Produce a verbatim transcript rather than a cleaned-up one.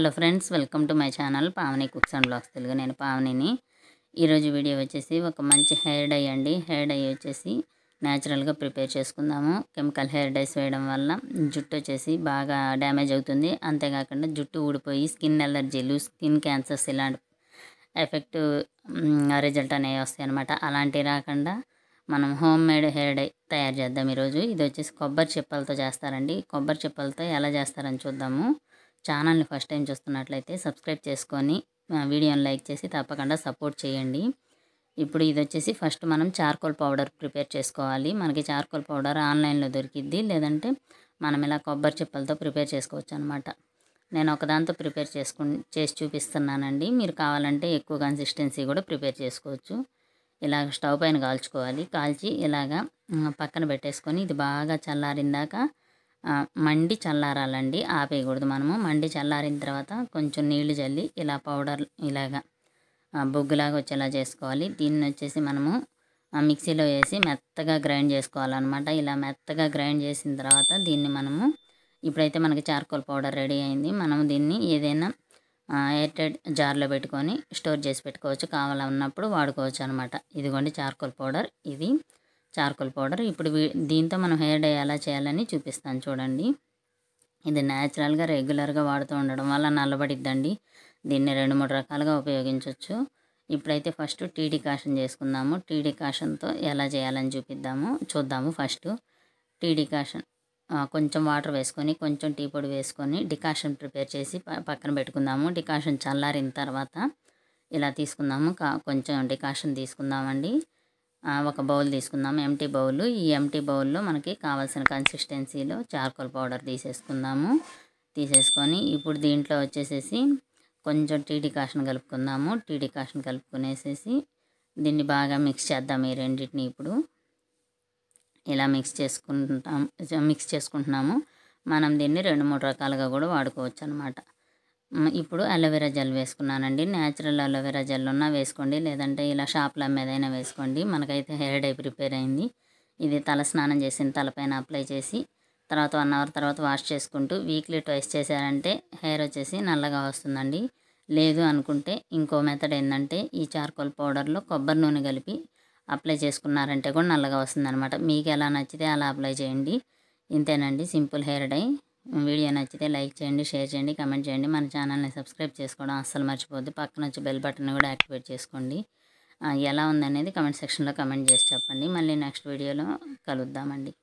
Hello friends, welcome to my channel Pavani cooks and blogs Telugu. నేను పావనిని. ఈరోజు వీడియో వచ్చేసి ఒక మంచి హెయిర్ డై అండి. హెయిర్ డై వచ్చేసి న్యాచురల్గా ప్రిపేర్ చేసుకుందాము. కెమికల్ హెయిర్ డైస్ వేయడం వల్ల జుట్టు వచ్చేసి బాగా డ్యామేజ్ అవుతుంది. అంతేకాకుండా జుట్టు ఊడిపోయి స్కిన్ ఎలర్జీలు, స్కిన్ క్యాన్సర్స్ ఇలాంటి ఎఫెక్ట్ రిజల్ట్ అనేవి వస్తాయి అన్నమాట. అలాంటివి రాకుండా మనం హోమ్ మేడ్ హెయిర్ డై తయారు చేద్దాం ఈరోజు. ఇది వచ్చేసి కొబ్బరి చిప్పలతో చేస్తారండి. కొబ్బరి చిప్పలతో ఎలా చేస్తారని చూద్దాము. ఛానల్ని ఫస్ట్ టైం చూస్తున్నట్లయితే సబ్స్క్రైబ్ చేసుకొని వీడియోని లైక్ చేసి తప్పకుండా సపోర్ట్ చేయండి. ఇప్పుడు ఇది వచ్చేసి ఫస్ట్ మనం చార్కోల్ పౌడర్ ప్రిపేర్ చేసుకోవాలి. మనకి చార్కోల్ పౌడర్ ఆన్లైన్లో దొరికిద్ది, లేదంటే మనం ఇలా కొబ్బరి చిప్పలతో ప్రిపేర్ చేసుకోవచ్చు అనమాట. నేను ఒకదాంతో ప్రిపేర్ చేసుకు చేసి చూపిస్తున్నానండి. మీరు కావాలంటే ఎక్కువ కన్సిస్టెన్సీ కూడా ప్రిపేర్ చేసుకోవచ్చు. ఇలాగ స్టవ్ పైన కాల్చుకోవాలి. కాల్చి ఇలాగా పక్కన పెట్టేసుకొని ఇది బాగా చల్లారిందాక మండి చల్లారాలండి, ఆపేయకూడదు మనము. మండి చల్లారిన తర్వాత కొంచెం నీళ్లు చల్లి ఇలా పౌడర్ ఇలాగా బొగ్గులాగా వచ్చేలా చేసుకోవాలి. దీన్ని వచ్చేసి మనము మిక్సీలో వేసి మెత్తగా గ్రైండ్ చేసుకోవాలన్నమాట. ఇలా మెత్తగా గ్రైండ్ చేసిన తర్వాత దీన్ని మనము ఇప్పుడైతే మనకి చార్కోల్ పౌడర్ రెడీ అయింది. మనం దీన్ని ఏదైనా ఎయిర్ టైట్ జార్లో పెట్టుకొని స్టోర్ చేసి పెట్టుకోవచ్చు, కావాలన్నప్పుడు వాడుకోవచ్చు అనమాట. ఇదిగోండి చార్కోల్ పౌడర్, ఇది చార్కోల్ పౌడర్. ఇప్పుడు దీంతో మనం హెయిర్ డై ఎలా చేయాలని చూపిస్తాను చూడండి. ఇది న్యాచురల్గా రెగ్యులర్గా వాడుతూ ఉండడం వల్ల నల్లబడిద్దండి. దీన్ని రెండు మూడు రకాలుగా ఉపయోగించవచ్చు. ఇప్పుడైతే ఫస్ట్ టీ డికాషన్ చేసుకుందాము. టీ డికాషన్తో ఎలా చేయాలని చూపిద్దాము చూద్దాము. ఫస్ట్ టీ డికాషన్ కొంచెం వాటర్ వేసుకొని కొంచెం టీ పొడి వేసుకొని డికాషన్ ప్రిపేర్ చేసి పక్కన పెట్టుకుందాము. డికాషన్ చల్లారిన తర్వాత ఇలా తీసుకుందాము. కొంచెం డికాషన్ తీసుకుందామండి. ఒక బౌల్ తీసుకుందాము, ఎంటీ బౌల్. ఈ ఎంటీ బౌల్లో మనకి కావాల్సిన కన్సిస్టెన్సీలో చార్కోల్ పౌడర్ తీసేసుకుందాము. తీసేసుకొని ఇప్పుడు దీంట్లో వచ్చేసేసి కొంచెం టీ డికాషన్ కలుపుకుందాము. టీ డికాషన్ కలుపుకునేసేసి దీన్ని బాగా మిక్స్ చేద్దాం. ఈ రెండింటిని ఇప్పుడు ఇలా మిక్స్ చేసుకుంటాం మిక్స్ చేసుకుంటున్నాము. మనం దీన్ని రెండు మూడు రకాలుగా కూడా వాడుకోవచ్చు అనమాట. ఇప్పుడు అలోవెరా జెల్ వేసుకున్నానండి. న్యాచురల్ అలోవెరా జెల్ ఉన్నా వేసుకోండి, లేదంటే ఇలా షాప్లో అమ్మేదైనా వేసుకోండి. మనకైతే హెయిర్ డై ప్రిపేర్ అయింది. ఇది తల స్నానం చేసిన తలపైన అప్లై చేసి తర్వాత వన్ అవర్ తర్వాత వాష్ చేసుకుంటూ వీక్లీ ట్వైస్ చేశారంటే హెయిర్ వచ్చేసి నల్లగా వస్తుందండి. లేదు అనుకుంటే ఇంకో మెథడ్ ఏంటంటే ఈ చార్కోల్ పౌడర్లో కొబ్బరి నూనె కలిపి అప్లై చేసుకున్నారంటే కూడా నల్లగా వస్తుందన్నమాట. మీకు ఎలా నచ్చితే అలా అప్లై చేయండి. ఇంతేనండి, సింపుల్ హెయిర్ డై. వీడియో నచ్చితే లైక్ చేయండి, షేర్ చేయండి, కమెంట్ చేయండి. మన ఛానల్ని సబ్స్క్రైబ్ చేసుకోవడం అస్సలు మర్చిపోద్దు. పక్కన వచ్చి బెల్ బటన్ కూడా యాక్టివేట్ చేసుకోండి. ఎలా ఉందనేది కమెంట్ సెక్షన్లో కమెంట్ చేసి చెప్పండి. మళ్ళీ నెక్స్ట్ వీడియోలో కలుద్దామండి.